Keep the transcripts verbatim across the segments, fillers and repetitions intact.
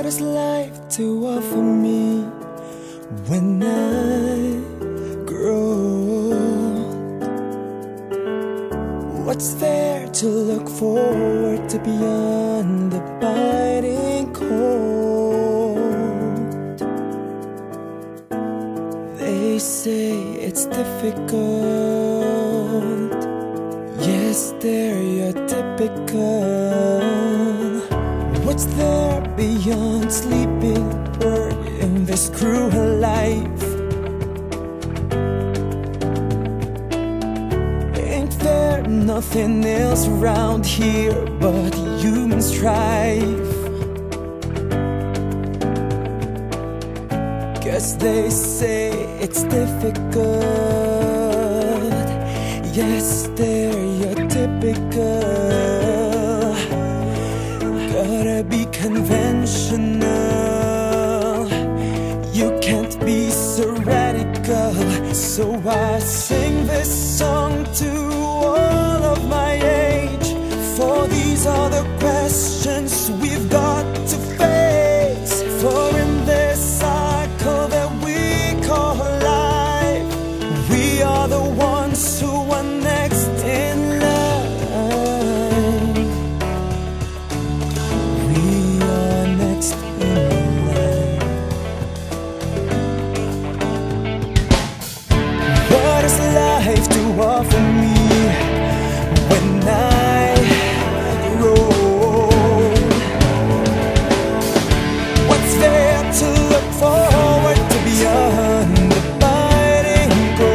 has life to offer me when I grow? What's there to look forward to beyond the biting cold? They say it's difficult. Yes, they're your typical. What's there beyond sleeping bird in this cruel life? Ain't there nothing else around here but human strife? Guess they say it's difficult. Yes, they're your typical. Gotta be conventional. You can't be so radical. So I sing this song to all of my age, for these are the questions we've got to face. For in this cycle that we call life, we are the ones who are next in line. We are next in line. What is life to offer me when I grow? What's there to look forward to beyond the biting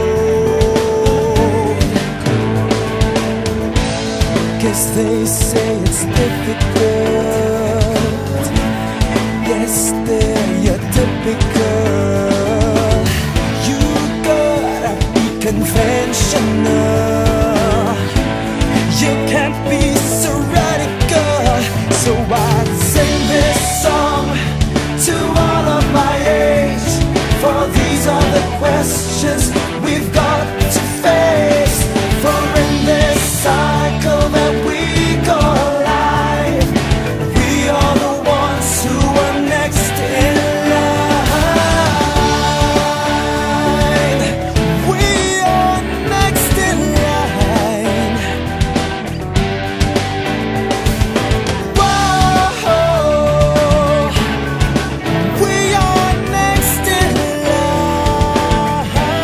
cold? Guess they say it's difficult. Yes, they're your typical. You gotta be conventional. You can't be so radical. So I sing this song to all of my age, for these are the questions we've got to face. For in this cycle that we call life, we are the ones who are next in line. We are next in line. Whoa, we are next in line.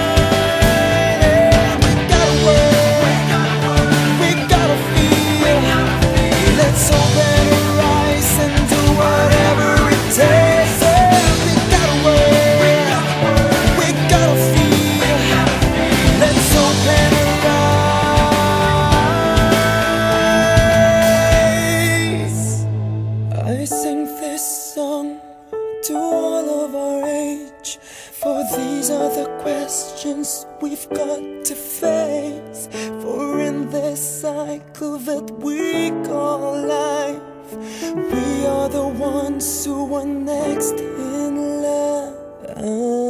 And we gotta work, we gotta feel. Let's open our eyes and do whatever it takes. And we gotta work, we gotta feel. Let's open our eyes. I sing this song to all of our age, for these are the questions we've got to face. For in this cycle that we call life, we are the ones who are next in line.